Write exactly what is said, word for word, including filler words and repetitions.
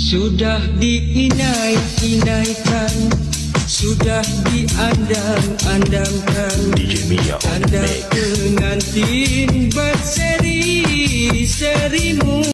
Sudah diinai-inaikan, sudah diandang-andangkan, D J Mia on the tanda mix. pengantin